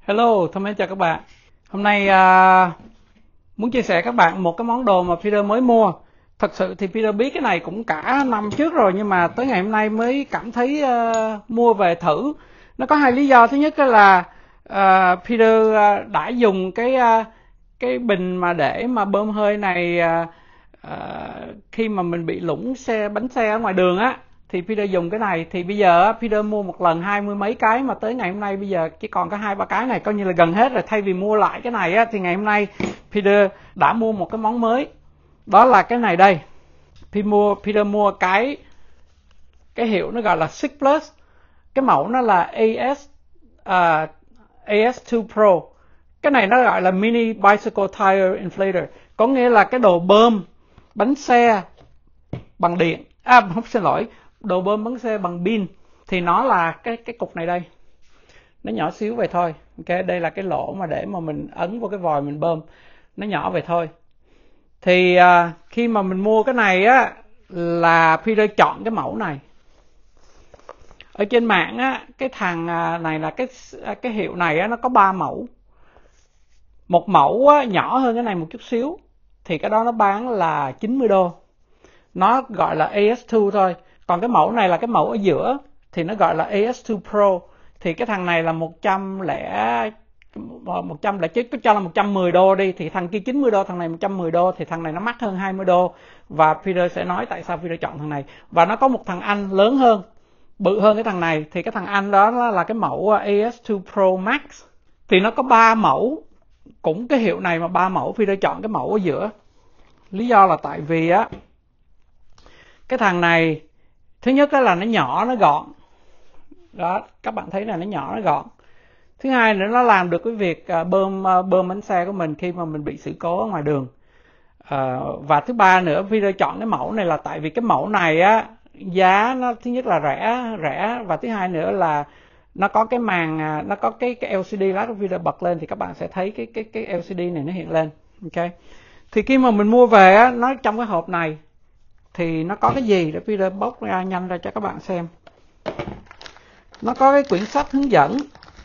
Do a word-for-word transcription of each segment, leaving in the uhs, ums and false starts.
Hello, thân mến chào các bạn. Hôm nay uh, muốn chia sẻ các bạn một cái món đồ mà Peter mới mua. Thật sự thì Peter biết cái này cũng cả năm trước rồi, nhưng mà tới ngày hôm nay mới cảm thấy uh, mua về thử. Nó có hai lý do. Thứ nhất là uh, Peter uh, đã dùng cái uh, cái bình mà để mà bơm hơi này uh, uh, khi mà mình bị lủng xe bánh xe ở ngoài đường á, thì Peter dùng cái này. Thì bây giờ Peter mua một lần hai mươi mấy cái, mà tới ngày hôm nay bây giờ chỉ còn có hai ba cái này, coi như là gần hết rồi. Thay vì mua lại cái này á, thì ngày hôm nay Peter đã mua một cái món mới, đó là cái này đây. Peter mua Peter mua cái cái hiệu nó gọi là six plus, cái mẫu nó là a ét uh, a ét two Pro. Cái này nó gọi là mini bicycle tire inflator, có nghĩa là cái đồ bơm bánh xe bằng điện. À, không, xin lỗi, đồ bơm bánh xe bằng pin. Thì nó là cái cái cục này đây, nó nhỏ xíu vậy thôi. Ok, đây là cái lỗ mà để mà mình ấn vào cái vòi mình bơm, nó nhỏ vậy thôi. Thì à, khi mà mình mua cái này á, là Peter chọn cái mẫu này. Ở trên mạng á, cái thằng này là cái cái hiệu này á, nó có ba mẫu. Một mẫu á, nhỏ hơn cái này một chút xíu, thì cái đó nó bán là chín mươi đô. Nó gọi là a ét two thôi. Còn cái mẫu này là cái mẫu ở giữa, thì nó gọi là a ét two Pro. Thì cái thằng này là một trăm lẻ một trăm lẻ chín, có cho là một trăm mười đô đi, thì thằng kia chín mươi đô, thằng này một trăm mười đô, thì thằng này nó mắc hơn hai mươi đô. Và Peter sẽ nói tại sao Peter chọn thằng này. Và nó có một thằng anh lớn hơn, bự hơn cái thằng này, thì cái thằng anh đó là cái mẫu a ét two Pro Max. Thì nó có ba mẫu, cũng cái hiệu này mà ba mẫu. Peter chọn cái mẫu ở giữa. Lý do là tại vì á, cái thằng này thứ nhất là nó nhỏ, nó gọn đó, các bạn thấy là nó nhỏ, nó gọn. Thứ hai nữa, nó làm được cái việc bơm bơm bánh xe của mình khi mà mình bị sự cố ở ngoài đường. À, và thứ ba nữa, Peter chọn cái mẫu này là tại vì cái mẫu này á, giá nó thứ nhất là rẻ rẻ và thứ hai nữa là nó có cái màn, nó có cái cái lờ xê đê. Lát Peter bật lên thì các bạn sẽ thấy cái cái cái lờ xê đê này nó hiện lên. Ok, thì khi mà mình mua về á, nó trong cái hộp này thì nó có cái gì để Peter bóc ra nhanh ra cho các bạn xem. Nó có cái quyển sách hướng dẫn.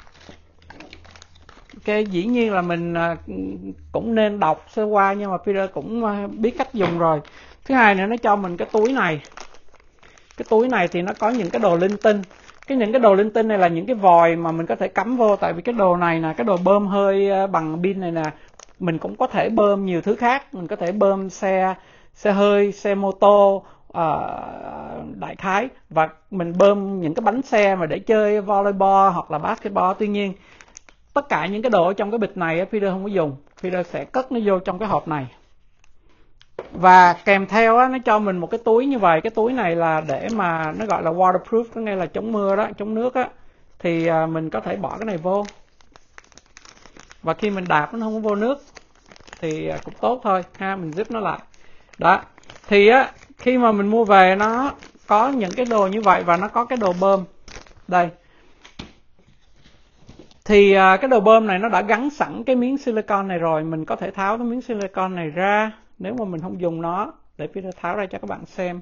Ok, dĩ nhiên là mình cũng nên đọc sơ qua, nhưng mà Peter cũng biết cách dùng rồi. Thứ hai nữa, nó cho mình cái túi này. Cái túi này thì nó có những cái đồ linh tinh. Cái những cái đồ linh tinh này là những cái vòi mà mình có thể cắm vô. Tại vì cái đồ này nè, cái đồ bơm hơi bằng pin này nè, mình cũng có thể bơm nhiều thứ khác. Mình có thể bơm xe xe hơi, xe mô tô, uh, đại khái. Và mình bơm những cái bánh xe mà để chơi volleyball hoặc là basketball. Tuy nhiên, tất cả những cái đồ ở trong cái bịch này Peter không có dùng. Peter sẽ cất nó vô trong cái hộp này. Và kèm theo á, nó cho mình một cái túi như vậy. Cái túi này là để mà nó gọi là waterproof, có nghĩa là chống mưa đó, chống nước á. Thì uh, mình có thể bỏ cái này vô. Và khi mình đạp nó không có vô nước thì uh, cũng tốt thôi ha, mình zip nó lại. Đó, thì á, khi mà mình mua về nó có những cái đồ như vậy và nó có cái đồ bơm đây. Thì à, cái đồ bơm này nó đã gắn sẵn cái miếng silicon này rồi. Mình có thể tháo cái miếng silicon này ra nếu mà mình không dùng nó. Để Peter tháo ra cho các bạn xem.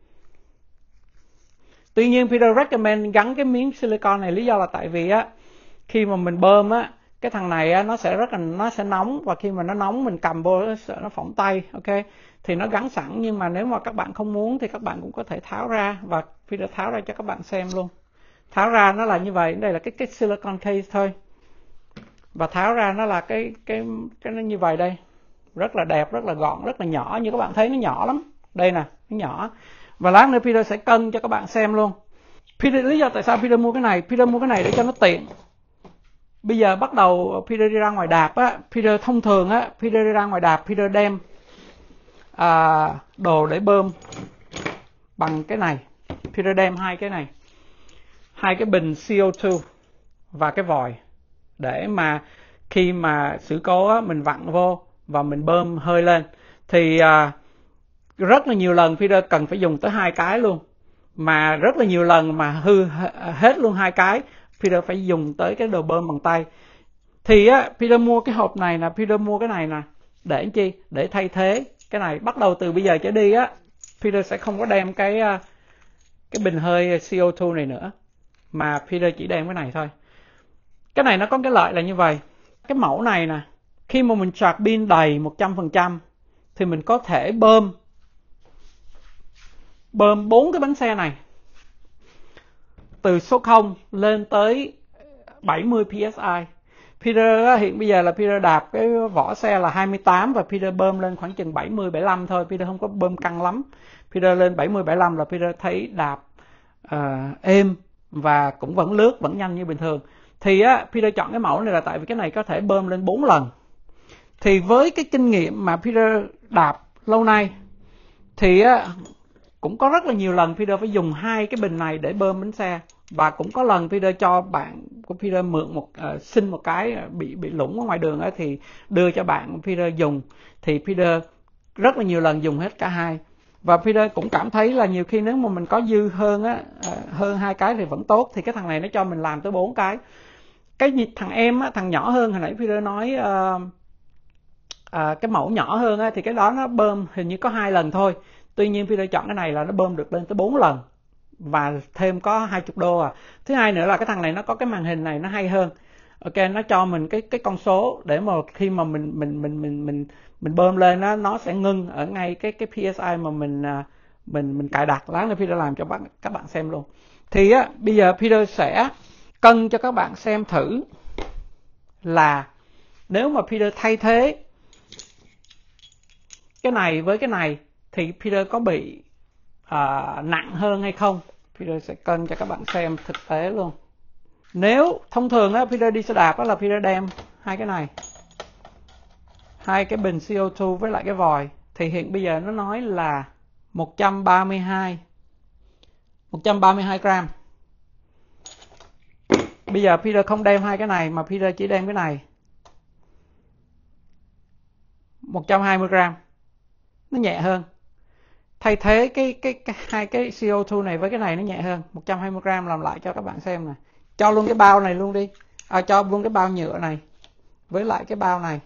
Tuy nhiên Peter recommend gắn cái miếng silicon này, lý do là tại vì á, khi mà mình bơm á, cái thằng này á, nó sẽ rất là nó sẽ nóng, và khi mà nó nóng mình cầm vô nó sợ nó phỏng tay. Ok, thì nó gắn sẵn, nhưng mà nếu mà các bạn không muốn thì các bạn cũng có thể tháo ra, và Peter tháo ra cho các bạn xem luôn. Tháo ra nó là như vậy, đây là cái cái silicon case thôi. Và tháo ra nó là cái cái cái nó như vậy đây. Rất là đẹp, rất là gọn, rất là nhỏ, như các bạn thấy nó nhỏ lắm. Đây nè, nó nhỏ. Và lát nữa Peter sẽ cân cho các bạn xem luôn. Peter, lý do tại sao Peter mua cái này? Peter mua cái này để cho nó tiện. Bây giờ bắt đầu Peter đi ra ngoài đạp á, Peter thông thường á, Peter đi ra ngoài đạp, Peter đem à, đồ để bơm bằng cái này. Peter đem hai cái này, hai cái bình xê o hai và cái vòi, để mà khi mà sự cố á, mình vặn vô và mình bơm hơi lên. Thì à, rất là nhiều lần Peter cần phải dùng tới hai cái luôn. Mà rất là nhiều lần mà hư hết luôn hai cái, Peter phải dùng tới cái đồ bơm bằng tay. Thì á, Peter mua cái hộp này nè, Peter mua cái này nè, để làm chi? Để thay thế cái này. Bắt đầu từ bây giờ trở đi á, Peter sẽ không có đem cái cái bình hơi xê o hai này nữa, mà Peter chỉ đem cái này thôi. Cái này nó có cái lợi là như vậy. Cái mẫu này nè, khi mà mình sạc pin đầy một trăm phần trăm thì mình có thể bơm bơm bốn cái bánh xe này từ số không lên tới bảy mươi pê ét i. Peter hiện bây giờ là Peter đạp cái vỏ xe là hai mươi tám và Peter bơm lên khoảng chừng bảy mươi bảy mươi lăm thôi. Peter không có bơm căng lắm. Peter lên bảy mươi bảy mươi lăm là Peter thấy đạp uh, êm và cũng vẫn lướt, vẫn nhanh như bình thường. Thì á, Peter chọn cái mẫu này là tại vì cái này có thể bơm lên bốn lần. Thì với cái kinh nghiệm mà Peter đạp lâu nay thì á, cũng có rất là nhiều lần Peter phải dùng hai cái bình này để bơm bánh xe. Và cũng có lần Peter cho bạn của Peter mượn một uh, xin một cái bị bị lủng ở ngoài đường ấy, thì đưa cho bạn Peter dùng. Thì Peter rất là nhiều lần dùng hết cả hai. Và Peter cũng cảm thấy là nhiều khi nếu mà mình có dư hơn á, uh, hơn hai cái thì vẫn tốt. Thì cái thằng này nó cho mình làm tới bốn cái. Cái thằng em á, thằng nhỏ hơn hồi nãy Peter nói uh, uh, cái mẫu nhỏ hơn á, thì cái đó nó bơm hình như có hai lần thôi. Tuy nhiên Peter chọn cái này là nó bơm được lên tới bốn lần và thêm có hai mươi đô à. Thứ hai nữa là cái thằng này nó có cái màn hình này nó hay hơn. Ok, nó cho mình cái cái con số để mà khi mà mình mình mình mình mình mình bơm lên nó nó sẽ ngưng ở ngay cái cái pê ét i mà mình mình mình cài đặt. Lát nữa Peter làm cho bạn các bạn xem luôn. Thì á bây giờ Peter sẽ cân cho các bạn xem thử là nếu mà Peter thay thế cái này với cái này thì Peter có bị uh, nặng hơn hay không. Peter sẽ cân cho các bạn xem thực tế luôn. Nếu thông thường á, Peter đi xe đạp đó là Peter đem hai cái này, hai cái bình xê o hai với lại cái vòi, thì hiện bây giờ nó nói là một trăm ba mươi hai gram. Bây giờ Peter không đem hai cái này mà Peter chỉ đem cái này, một trăm hai mươi gram, nó nhẹ hơn. Thay thế cái cái, cái hai cái xê o hai này với cái này nó nhẹ hơn, một trăm hai mươi gram. Làm lại cho các bạn xem nè. Cho luôn cái bao này luôn đi. À, cho luôn cái bao nhựa này với lại cái bao này.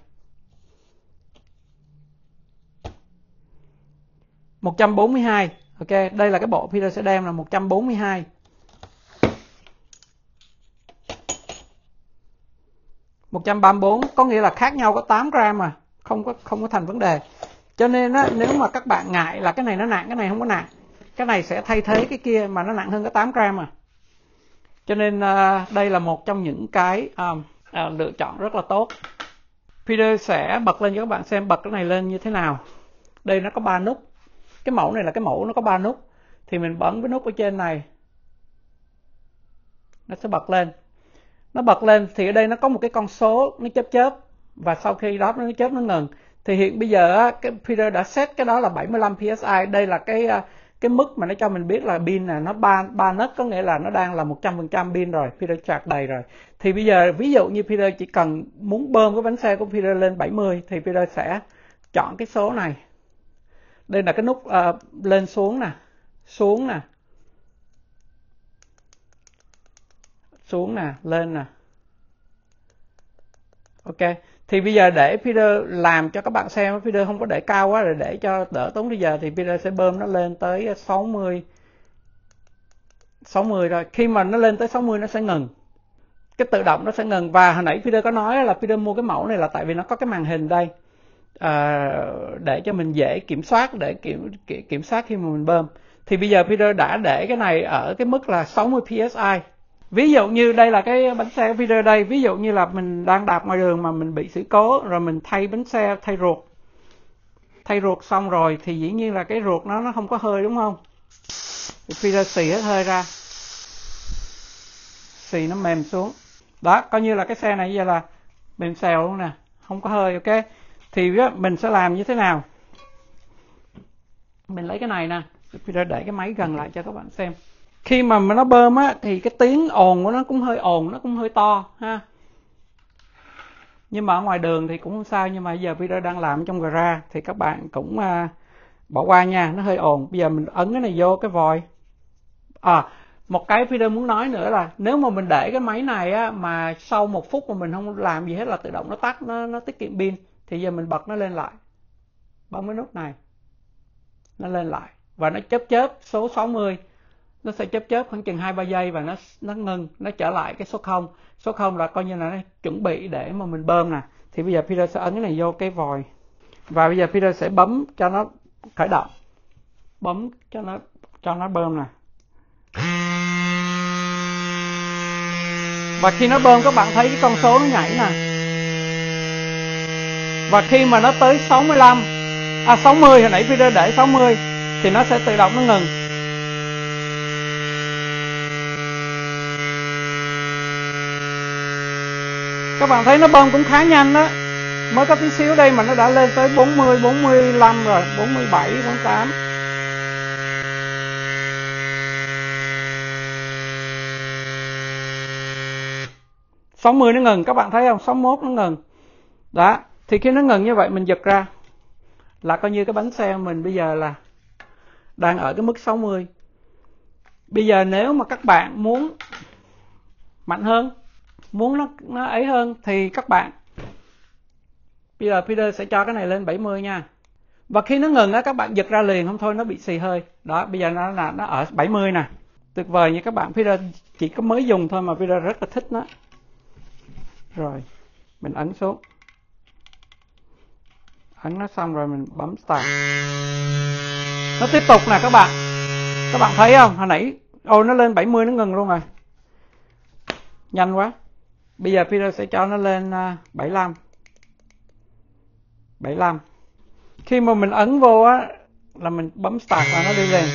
một trăm bốn mươi hai. Ok, đây là cái bộ Peter sẽ đem là một trăm bốn mươi hai. một trăm ba mươi bốn có nghĩa là khác nhau có tám gram mà, không có không có thành vấn đề. Cho nên á, nếu mà các bạn ngại là cái này nó nặng, cái này không có nặng, cái này sẽ thay thế cái kia mà nó nặng hơn có tám gram mà. Cho nên uh, đây là một trong những cái um, uh, lựa chọn rất là tốt. Peter sẽ bật lên cho các bạn xem bật cái này lên như thế nào. Đây nó có ba nút. Cái mẫu này là cái mẫu nó có ba nút. Thì mình bấm cái nút ở trên này, nó sẽ bật lên. Nó bật lên thì ở đây nó có một cái con số nó chớp chớp, và sau khi đó nó chớp nó ngừng. Thì hiện bây giờ cái Peter đã set cái đó là bảy mươi lăm pê ét i. Đây là cái cái mức mà nó cho mình biết là pin là nó ba ba nấc, có nghĩa là nó đang là một trăm phần trăm pin rồi, Peter sạc đầy rồi. Thì bây giờ ví dụ như Peter chỉ cần muốn bơm cái bánh xe của Peter lên bảy mươi thì Peter sẽ chọn cái số này. Đây là cái nút uh, lên xuống nè, xuống nè, xuống nè, lên nè. Ok, thì bây giờ để Peter làm cho các bạn xem, Peter không có để cao quá rồi để cho đỡ tốn thời giờ, thì Peter sẽ bơm nó lên tới sáu mươi sáu mươi rồi. Khi mà nó lên tới sáu mươi nó sẽ ngừng, cái tự động nó sẽ ngừng. Và hồi nãy Peter có nói là Peter mua cái mẫu này là tại vì nó có cái màn hình đây à, để cho mình dễ kiểm soát, để kiểm, kiểm soát khi mà mình bơm. Thì bây giờ Peter đã để cái này ở cái mức là sáu mươi pê ét i. Ví dụ như đây là cái bánh xe của Peter đây. Ví dụ như là mình đang đạp ngoài đường mà mình bị sự cố, rồi mình thay bánh xe, thay ruột. Thay ruột xong rồi thì dĩ nhiên là cái ruột nó nó không có hơi, đúng không? Thì Peter xì hết hơi ra, xì nó mềm xuống. Đó, coi như là cái xe này giờ là mềm xèo luôn nè, không có hơi. Ok, thì mình sẽ làm như thế nào? Mình lấy cái này nè, Peter để cái máy gần lại cho các bạn xem. Khi mà nó bơm á thì cái tiếng ồn của nó cũng hơi ồn, nó cũng hơi to ha. Nhưng mà ở ngoài đường thì cũng không sao. Nhưng mà giờ Peter đang làm trong garage thì các bạn cũng uh, bỏ qua nha, nó hơi ồn. Bây giờ mình ấn cái này vô cái vòi. À, một cái Peter muốn nói nữa là nếu mà mình để cái máy này á mà sau một phút mà mình không làm gì hết là tự động nó tắt, nó nó tiết kiệm pin. Thì giờ mình bật nó lên lại, bấm cái nút này, nó lên lại và nó chớp chớp số sáu mươi nó sẽ chớp chớp khoảng chừng hai ba giây và nó nó ngưng, nó trở lại cái số không. Số không là coi như là nó chuẩn bị để mà mình bơm nè. Thì bây giờ Peter sẽ ấn cái này vô cái vòi. Và bây giờ Peter sẽ bấm cho nó khởi động. Bấm cho nó cho nó bơm nè. Và khi nó bơm các bạn thấy cái con số nó nhảy nè. Và khi mà nó tới sáu mươi lăm, à sáu mươi, hồi nãy Peter để sáu mươi thì nó sẽ tự động nó ngừng. Các bạn thấy nó bơm cũng khá nhanh đó. Mới có tí xíu đây mà nó đã lên tới bốn mươi, bốn mươi lăm rồi, bốn mươi bảy, bốn mươi tám. sáu mươi nó ngừng, các bạn thấy không? sáu mươi mốt nó ngừng. Đó, thì khi nó ngừng như vậy mình giật ra là coi như cái bánh xe mình bây giờ là đang ở cái mức sáu mươi. Bây giờ nếu mà các bạn muốn mạnh hơn, muốn nó nó ấy hơn thì các bạn bây giờ Peter sẽ cho cái này lên bảy mươi nha. Và khi nó ngừng á, các bạn giật ra liền, không thôi nó bị xì hơi. Đó, bây giờ nó là nó ở bảy mươi nè. Tuyệt vời nha các bạn. Peter chỉ có mới dùng thôi mà Peter rất là thích nó. Rồi, mình ấn xuống. Ấn nó xong rồi mình bấm start. Nó tiếp tục nè các bạn. Các bạn thấy không? Hồi nãy ôi nó lên bảy mươi nó ngừng luôn rồi. Nhanh quá. Bây giờ Peter sẽ cho nó lên bảy mươi lăm. bảy mươi lăm. Khi mà mình ấn vô á là mình bấm start và nó đi lên.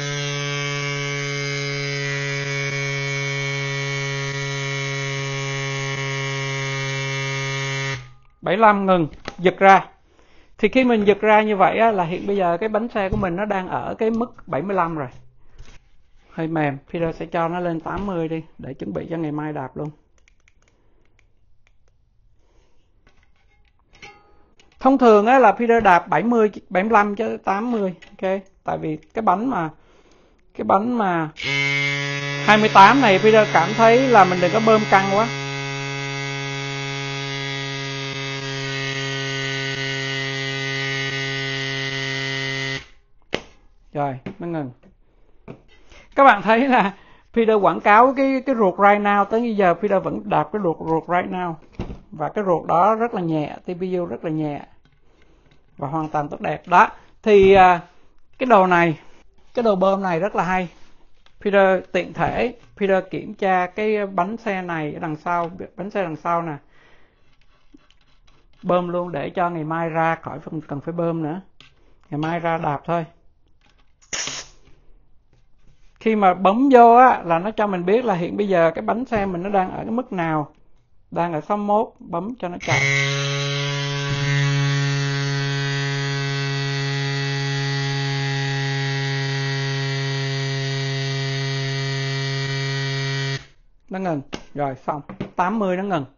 bảy mươi lăm ngừng, giật ra. Thì khi mình giật ra như vậy á, là hiện bây giờ cái bánh xe của mình nó đang ở cái mức bảy mươi lăm rồi. Hơi mềm, Peter sẽ cho nó lên tám mươi đi để chuẩn bị cho ngày mai đạp luôn. Thông thường á là Peter đạp bảy mươi, bảy mươi lăm cho tám mươi, ok. Tại vì cái bánh mà cái bánh mà hai mươi tám này Peter cảm thấy là mình đừng có bơm căng quá. Rồi, nó ngừng. Các bạn thấy là Peter quảng cáo cái cái ruột right now, tới bây giờ Peter vẫn đạp cái ruột ruột right now. Và cái ruột đó rất là nhẹ, tê pê u rất là nhẹ. Và hoàn toàn tốt đẹp. Đó, thì cái đồ này, cái đồ bơm này rất là hay. Peter tiện thể, Peter kiểm tra cái bánh xe này ở đằng sau, bánh xe đằng sau nè. Bơm luôn để cho ngày mai ra khỏi phần cần phải bơm nữa. Ngày mai ra đạp thôi. Khi mà bấm vô á là nó cho mình biết là hiện bây giờ cái bánh xe mình nó đang ở cái mức nào. Đang ở sáu mươi mốt, bấm cho nó chạy. Nó ngừng. Rồi xong, tám mươi nó ngừng.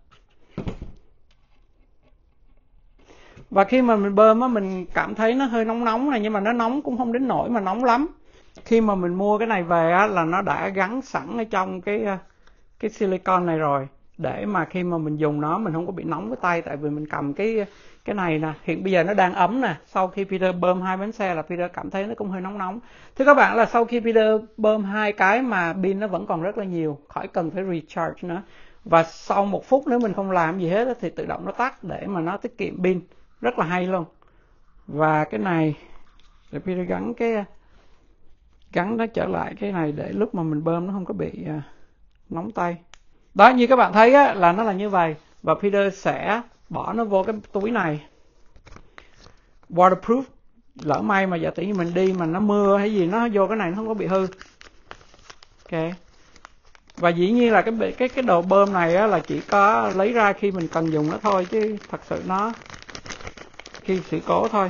Và khi mà mình bơm á, mình cảm thấy nó hơi nóng nóng này, nhưng mà nó nóng cũng không đến nỗi mà nóng lắm. Khi mà mình mua cái này về á, là nó đã gắn sẵn ở trong cái cái silicon này rồi, để mà khi mà mình dùng nó mình không có bị nóng cái tay. Tại vì mình cầm cái cái này nè, hiện bây giờ nó đang ấm nè. Sau khi Peter bơm hai bánh xe là Peter cảm thấy nó cũng hơi nóng nóng. Thưa các bạn, là sau khi Peter bơm hai cái mà pin nó vẫn còn rất là nhiều, khỏi cần phải recharge nữa. Và sau một phút nếu mình không làm gì hết thì tự động nó tắt để mà nó tiết kiệm pin. Rất là hay luôn. Và cái này để Peter gắn cái gắn nó trở lại cái này để lúc mà mình bơm nó không có bị uh, nóng tay. Đó, như các bạn thấy á, là nó là như vậy. Và Peter sẽ bỏ nó vô cái túi này, waterproof. Lỡ may mà giả tỷ như mình đi mà nó mưa hay gì, nó vô cái này nó không có bị hư. Ok. Và dĩ nhiên là cái cái cái đồ bơm này á, là chỉ có lấy ra khi mình cần dùng nó thôi, chứ thật sự nó khi sự cố thôi.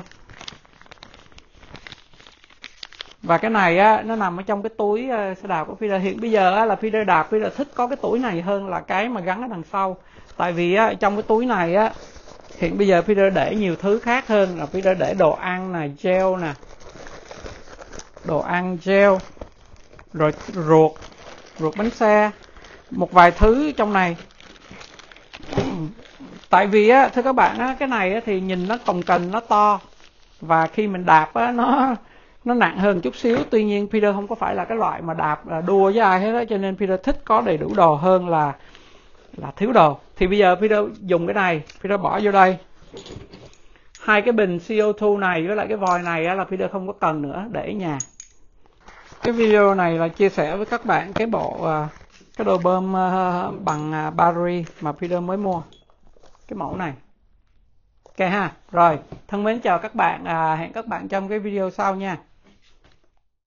Và cái này á, nó nằm ở trong cái túi uh, xe đạp của Peter. Hiện bây giờ á, là Peter đạp, Peter thích có cái túi này hơn là cái mà gắn ở đằng sau. Tại vì á, trong cái túi này á, hiện bây giờ Peter để nhiều thứ khác hơn. Là Peter để đồ ăn nè, gel nè, đồ ăn, gel, rồi ruột, ruột bánh xe, một vài thứ trong này. Tại vì á, thưa các bạn á, cái này á, thì nhìn nó cồng kềnh, nó to. Và khi mình đạp á, nó nó nặng hơn chút xíu. Tuy nhiên Peter không có phải là cái loại mà đạp là đua với ai hết đó, cho nên Peter thích có đầy đủ đồ hơn là là thiếu đồ. Thì bây giờ Peter dùng cái này, Peter bỏ vô đây. Hai cái bình xê o hai này với lại cái vòi này á, là Peter không có cần nữa, để ở nhà. Cái video này là chia sẻ với các bạn cái bộ uh, cái đồ bơm uh, bằng uh, battery mà Peter mới mua, cái mẫu này. Ok ha. Rồi, thân mến chào các bạn, uh, hẹn các bạn trong cái video sau nha.